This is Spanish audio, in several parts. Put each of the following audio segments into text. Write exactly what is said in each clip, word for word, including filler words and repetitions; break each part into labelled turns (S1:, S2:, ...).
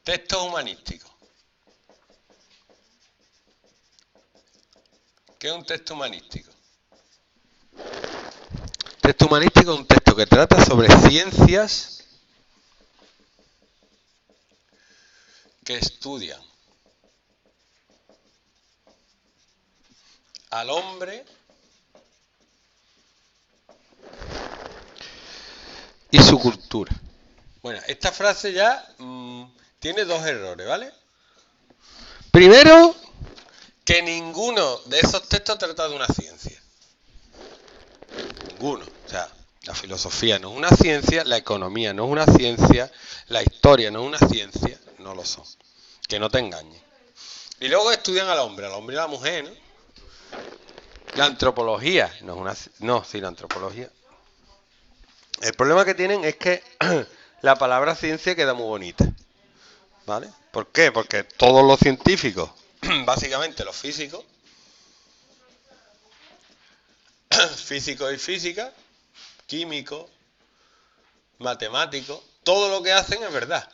S1: Texto humanístico. ¿Qué es un texto humanístico? Texto humanístico es un texto que trata sobre ciencias que estudian al hombre y su cultura. Bueno, esta frase ya mmm, tiene dos errores, ¿vale? Primero, que ninguno de esos textos trata de una ciencia. Ninguno. O sea, la filosofía no es una ciencia, la economía no es una ciencia, la historia no es una ciencia, no lo son. Que no te engañes. Y luego estudian al hombre, al hombre y a la mujer, ¿no? La antropología no es una... No, sí, la antropología. El problema que tienen es que la palabra ciencia queda muy bonita, ¿vale? ¿Por qué? Porque todos los científicos, básicamente los físicos, físicos y físicas, químicos, matemáticos, todo lo que hacen es verdad.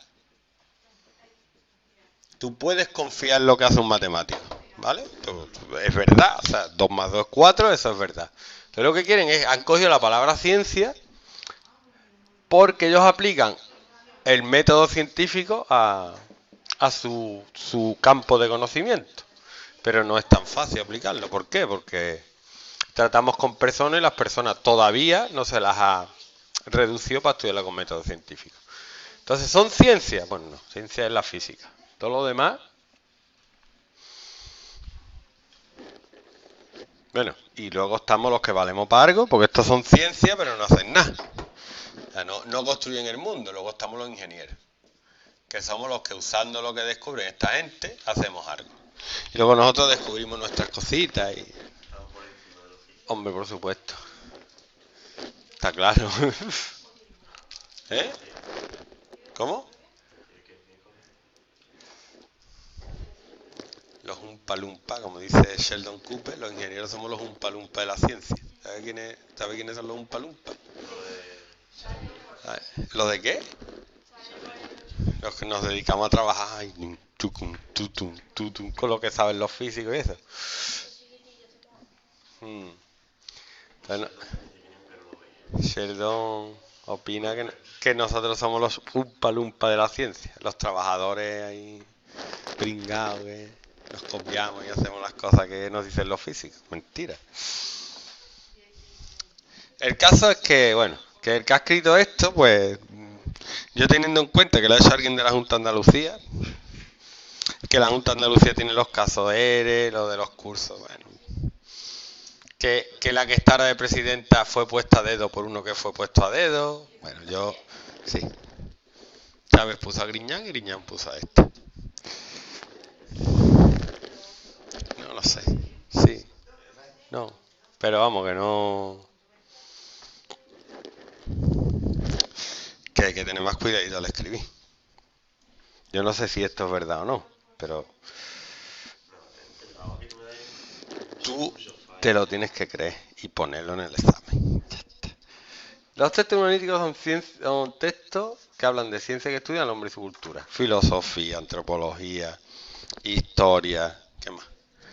S1: Tú puedes confiar en lo que hace un matemático, ¿vale? Es verdad, o sea, dos más dos es cuatro, eso es verdad. Entonces lo que quieren es, han cogido la palabra ciencia porque ellos aplican el método científico a, a su, su campo de conocimiento. Pero no es tan fácil aplicarlo. ¿Por qué? Porque tratamos con personas y las personas todavía no se las ha reducido para estudiarla con método científico. Entonces, ¿son ciencias? Bueno, no, ciencia es la física. Todo lo demás... Bueno, y luego estamos los que valemos para algo, porque estos son ciencias, pero no hacen nada. O sea, no, no construyen el mundo. Luego estamos los ingenieros, que somos los que usando lo que descubren esta gente, hacemos algo. Y luego nosotros descubrimos nuestras cositas y... Hombre, por supuesto. Está claro. ¿Eh? ¿Cómo? Los umpalumpa, como dice Sheldon Cooper, los ingenieros somos los umpalumpa de la ciencia. ¿Sabe quiénes, ¿sabe quiénes son los umpalumpa? ¿Lo de qué? Los que nos dedicamos a trabajar ay, tucum, tutum, tutum, con lo que saben los físicos y eso. Hmm. Bueno, Sheldon opina que, que nosotros somos los umpalumpa de la ciencia, los trabajadores ahí pringados que nos copiamos y hacemos las cosas que nos dicen los físicos. Mentira. El caso es que, bueno, que el que ha escrito esto, pues, yo teniendo en cuenta que lo ha hecho alguien de la Junta de Andalucía, que la Junta de Andalucía tiene los casos de E R E, lo de los cursos, bueno, que, que la que está ahora de presidenta fue puesta a dedo por uno que fue puesto a dedo, bueno, yo, sí. Chávez puso a Griñán y Griñán puso a este. No lo sé, sí, no, pero vamos, que no... Que hay que tener más cuidadito al escribir. Yo no sé si esto es verdad o no, pero tú te lo tienes que creer y ponerlo en el examen. Ya está. Los textos humanísticos son, ciencia, son textos que hablan de ciencia que estudian al hombre y su cultura. Filosofía, antropología, historia, ¿qué más?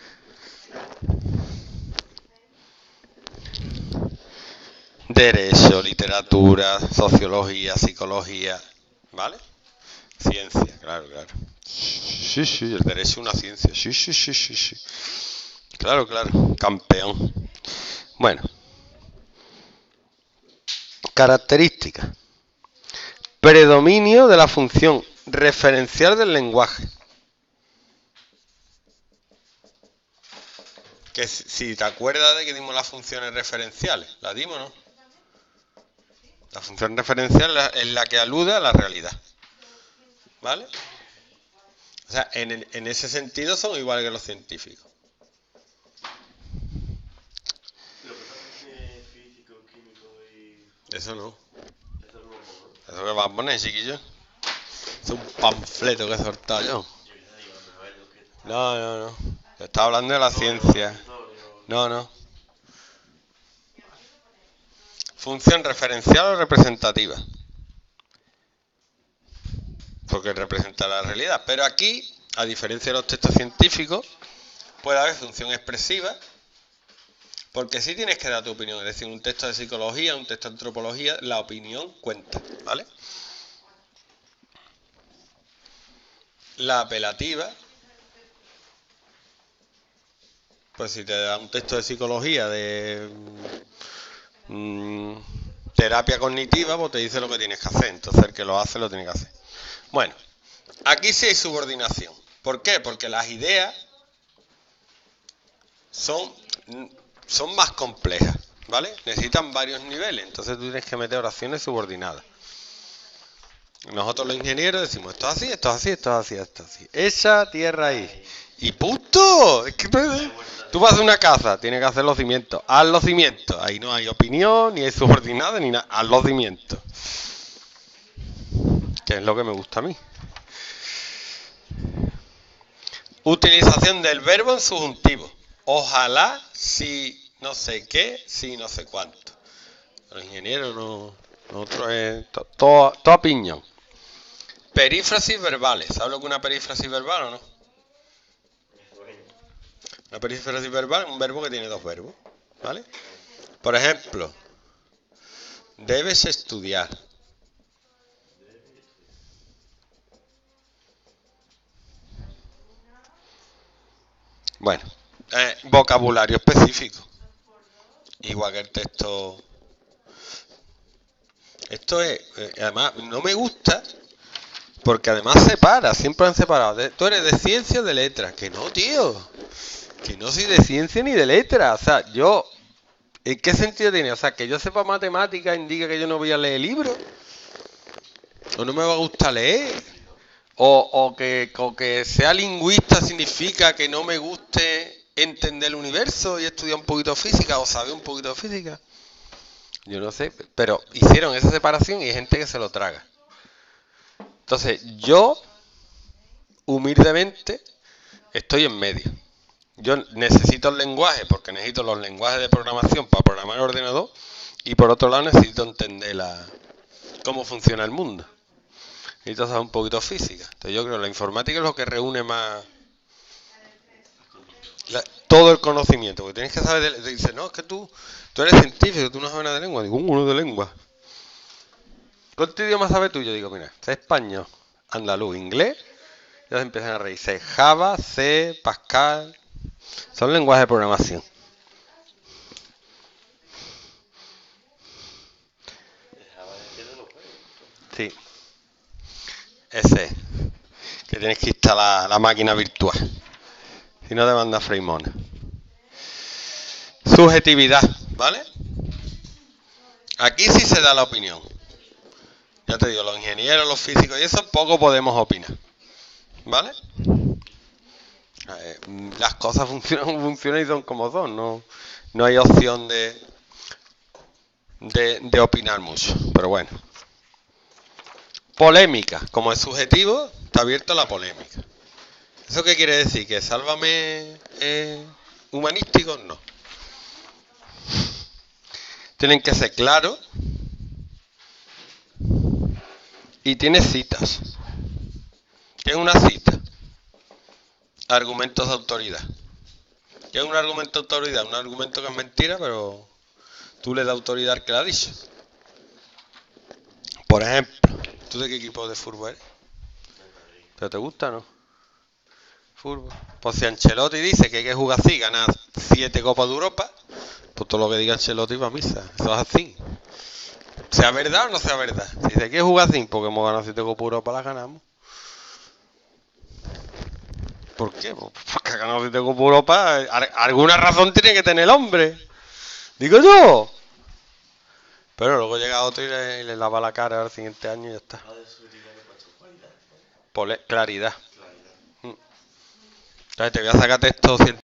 S1: Derecho, literatura, sociología, psicología, ¿vale? Ciencia, claro, claro. Sí, sí, el derecho es una ciencia. Sí, sí, sí, sí, sí. Claro, claro, campeón. Bueno. Características. Predominio de la función referencial del lenguaje. Que si te acuerdas de que dimos las funciones referenciales, ¿las dimos, no? La función referencial es la que alude a la realidad. ¿Vale? O sea, en, el, en ese sentido son iguales que los científicos.
S2: Lo que pasa es que físico, químico y...
S1: Eso no.
S2: Eso no lo pongo.
S1: ¿Eso que vas a poner, chiquillo? Es un panfleto que he soltado yo. No, no, no. Te estaba hablando de la ciencia. No, no. Función referencial o representativa. porque representa la realidad. Pero aquí, a diferencia de los textos científicos, puede haber función expresiva, porque sí tienes que dar tu opinión. Es decir, un texto de psicología, un texto de antropología, la opinión cuenta, ¿vale? La apelativa, pues si te da un texto de psicología, de mmm, terapia cognitiva, pues te dice lo que tienes que hacer. Entonces el que lo hace lo tiene que hacer. Bueno, aquí sí hay subordinación. ¿Por qué? Porque las ideas son, son más complejas, ¿vale? Necesitan varios niveles, entonces tú tienes que meter oraciones subordinadas. Nosotros los ingenieros decimos, esto es así, esto es así, esto es así, esto es así. Esa tierra ahí. Y punto. Es que tú vas a una casa, tienes que hacer los cimientos. Haz los cimientos. Ahí no hay opinión, ni hay subordinada, ni nada. Haz los cimientos. Que es lo que me gusta a mí. Utilización del verbo en subjuntivo. Ojalá, si no sé qué, si no sé cuánto. Los ingenieros no... Nosotros es to, to, toda piñón. Perífrasis verbales. ¿Sabes lo que es una perífrasis verbal o no? Una perífrasis verbal es un verbo que tiene dos verbos, ¿vale? Por ejemplo, debes estudiar. Bueno, eh, vocabulario específico. Igual que el texto. Esto es, eh, además, no me gusta. Porque además separa, siempre han separado. De, tú eres de ciencia o de letras. Que no, tío. Que no soy de ciencia ni de letras. O sea, yo... ¿En qué sentido tiene? O sea, que yo sepa matemáticas indica que yo no voy a leer libros. O no me va a gustar leer. O, o, que, o que sea lingüista significa que no me guste entender el universo y estudiar un poquito de física o saber un poquito de física. Yo no sé. Pero hicieron esa separación y hay gente que se lo traga. Entonces, yo, humildemente, estoy en medio. Yo necesito el lenguaje porque necesito los lenguajes de programación para programar el ordenador y por otro lado necesito entender la, cómo funciona el mundo. Necesito saber un poquito de física. Entonces yo creo que la informática es lo que reúne más la, todo el conocimiento. Porque tienes que saber, de, dice, no, es que tú, tú eres científico, tú no sabes nada de lengua. Digo, uno de lengua. ¿Cuánto idioma sabes tú? Yo digo, mira, sé español, andaluz, inglés. Ya se empiezan a reír. Sé Java, C, Pascal. Son lenguajes de programación. Sí. Ese. Que tienes que instalar la máquina virtual. Si no te manda Freimona. Subjetividad, ¿vale? Aquí sí se da la opinión. Ya te digo, los ingenieros, los físicos y eso poco podemos opinar. ¿Vale? Eh, las cosas funcionan, funcionan y son como son. No, no hay opción de, de, de opinar mucho. Pero bueno. Polémica. Como es subjetivo, está abierto a la polémica. ¿Eso qué quiere decir? ¿Que Sálvame eh, humanístico? No. Tienen que ser claros. Y tiene citas. ¿Qué es una cita? Argumentos de autoridad. ¿Qué es un argumento de autoridad? Un argumento que es mentira, pero tú le das autoridad al que la ha dicho. Por ejemplo, ¿tú de qué equipo de fútbol eres? ¿Pero te gusta o no? Fútbol. Pues si Ancelotti dice que hay que jugar así, ganar siete Copas de Europa, pues todo lo que diga Ancelotti va a misa. Eso es así. Sea verdad o no sea verdad. Si dice que hay que jugar así, porque hemos ganado siete Copas de Europa, las ganamos. ¿Por qué? Porque ha ganado siete Copas de Europa. Alguna razón tiene que tener el hombre. Digo yo. Pero luego llega otro y le, y le lava la cara al siguiente año y ya está. Pole, claridad. Entonces te voy a sacar texto